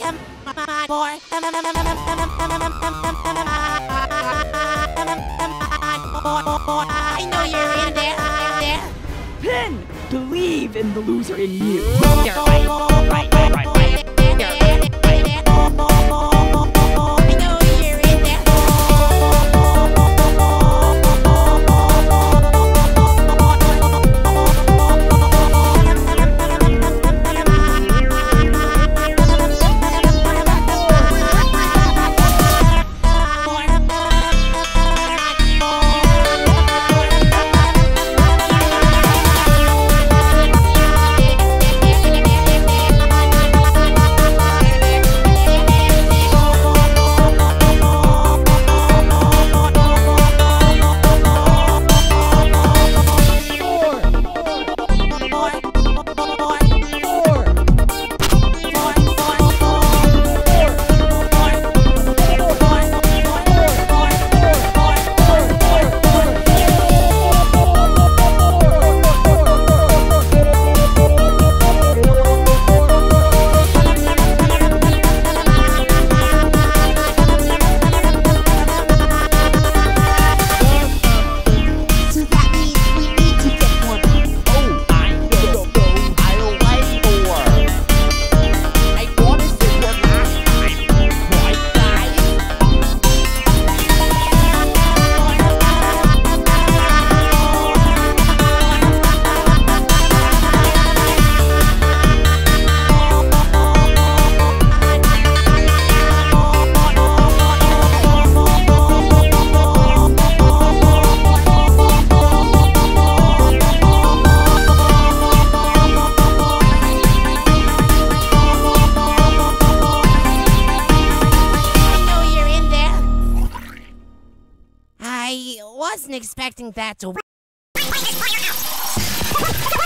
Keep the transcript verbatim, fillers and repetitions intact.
am I for? I know you're in there. there. Pin! Believe in the loser in you. You're right, right, right, right, right. You're right, right. I know you're in there. I wasn't expecting that to